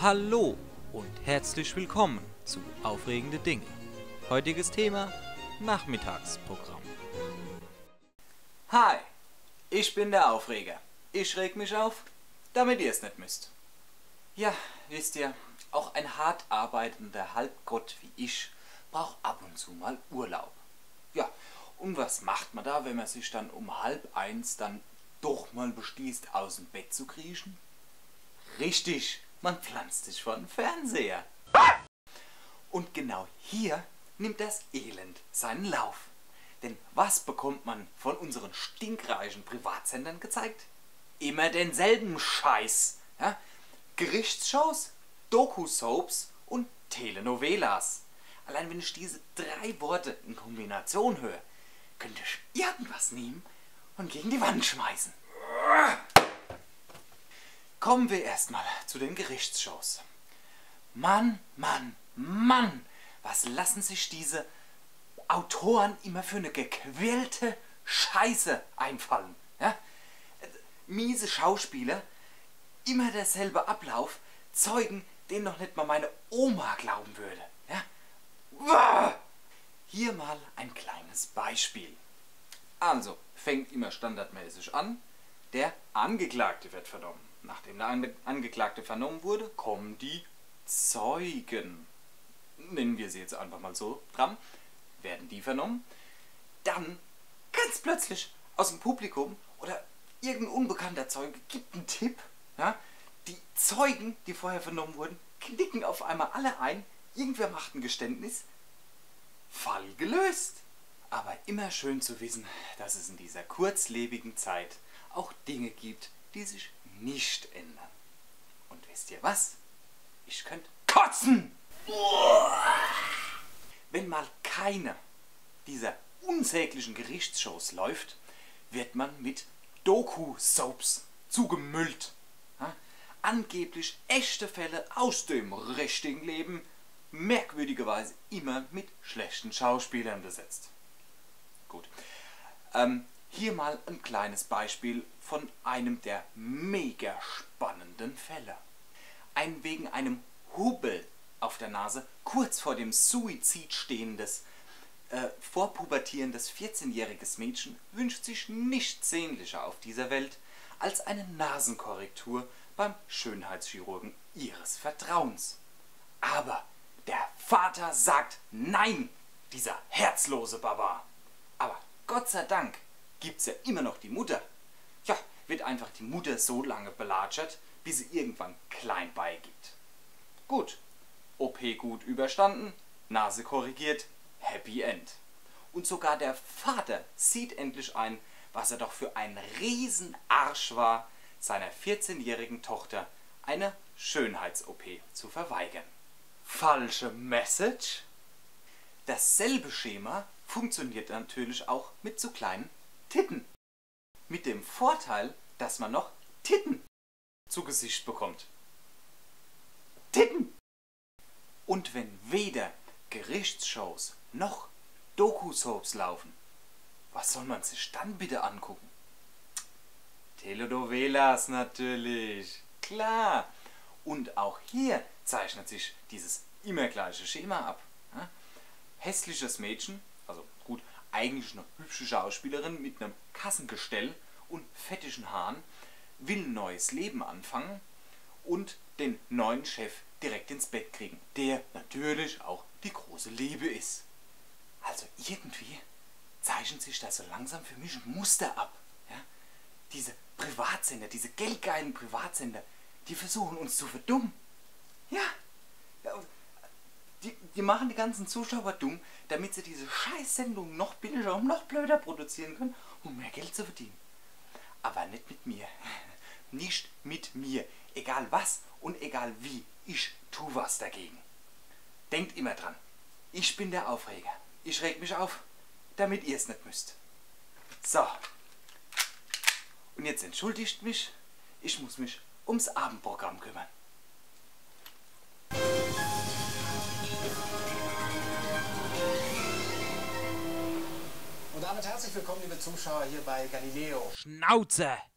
Hallo und herzlich willkommen zu Aufregende Dinge. Heutiges Thema: Nachmittagsprogramm. Hi, ich bin der Aufreger. Ich reg mich auf, damit ihr es nicht müsst. Ja, wisst ihr, auch ein hart arbeitender Halbgott wie ich braucht ab und zu mal Urlaub. Ja, und was macht man da, wenn man sich dann um 12:30 dann doch mal beschließt, aus dem Bett zu kriechen? Richtig, man pflanzt sich vor den Fernseher. Und genau hier nimmt das Elend seinen Lauf. Denn was bekommt man von unseren stinkreichen Privatsendern gezeigt? Immer denselben Scheiß. Ja? Gerichtsshows, Doku-Soaps und Telenovelas. Allein wenn ich diese 3 Worte in Kombination höre, könnte ich irgendwas nehmen und gegen die Wand schmeißen. Kommen wir erstmal zu den Gerichtsshows. Mann, Mann, Mann, was lassen sich diese Autoren immer für eine gequälte Scheiße einfallen. Ja? Miese Schauspieler, immer derselbe Ablauf, Zeugen, denen noch nicht mal meine Oma glauben würde. Ja? Hier mal ein kleines Beispiel. Also, fängt immer standardmäßig an, der Angeklagte wird vernommen. Nachdem der Angeklagte vernommen wurde, kommen die Zeugen. Nennen wir sie jetzt einfach mal so dran. Werden die vernommen. Dann, ganz plötzlich, aus dem Publikum oder irgendein unbekannter Zeuge gibt einen Tipp. Ja? Die Zeugen, die vorher vernommen wurden, knicken auf einmal alle ein. Irgendwer macht ein Geständnis. Fall gelöst. Aber immer schön zu wissen, dass es in dieser kurzlebigen Zeit auch Dinge gibt, die sich nicht ändern. Und wisst ihr was? Ich könnte kotzen! Wenn mal keine dieser unsäglichen Gerichtsshows läuft, wird man mit Doku-Soaps zugemüllt. Ja? Angeblich echte Fälle aus dem richtigen Leben, merkwürdigerweise immer mit schlechten Schauspielern besetzt. Gut. Hier mal ein kleines Beispiel von einem der mega spannenden Fälle. Ein wegen einem Hubbel auf der Nase kurz vor dem Suizid stehendes, vorpubertierendes 14-jähriges Mädchen wünscht sich nichts sehnlicher auf dieser Welt als eine Nasenkorrektur beim Schönheitschirurgen ihres Vertrauens. Aber der Vater sagt Nein, dieser herzlose Barbar. Aber Gott sei Dank gibt's ja immer noch die Mutter. Ja, wird einfach die Mutter so lange belatschert, bis sie irgendwann klein beigibt. Gut, OP gut überstanden, Nase korrigiert, Happy End. Und sogar der Vater sieht endlich ein, was er doch für ein Riesenarsch war, seiner 14-jährigen Tochter eine Schönheits-OP zu verweigern. Falsche Message? Dasselbe Schema funktioniert natürlich auch mit so kleinen Titten. Mit dem Vorteil, dass man noch Titten zu Gesicht bekommt. Titten! Und wenn weder Gerichtsshows noch Doku-Soaps laufen, was soll man sich dann bitte angucken? Telenovelas natürlich, klar. Und auch hier zeichnet sich dieses immer gleiche Schema ab. Ja? Hässliches Mädchen, also gut, eigentlich eine hübsche Schauspielerin mit einem Kassengestell und fettigen Haaren, will ein neues Leben anfangen und den neuen Chef direkt ins Bett kriegen, der natürlich auch die große Liebe ist. Also irgendwie zeichnet sich da so langsam für mich ein Muster ab. Ja? Diese Privatsender, diese geldgeilen Privatsender, die versuchen uns zu verdummen. Ja, die machen die ganzen Zuschauer dumm, damit sie diese Scheißsendung noch billiger und noch blöder produzieren können, um mehr Geld zu verdienen. Aber nicht mit mir. Nicht mit mir. Egal was und egal wie. Ich tue was dagegen. Denkt immer dran. Ich bin der Aufreger. Ich reg mich auf, damit ihr es nicht müsst. So. Und jetzt entschuldigt mich. Ich muss mich ums Abendprogramm kümmern. Und damit herzlich willkommen, liebe Zuschauer, hier bei Galileo. Schnauze!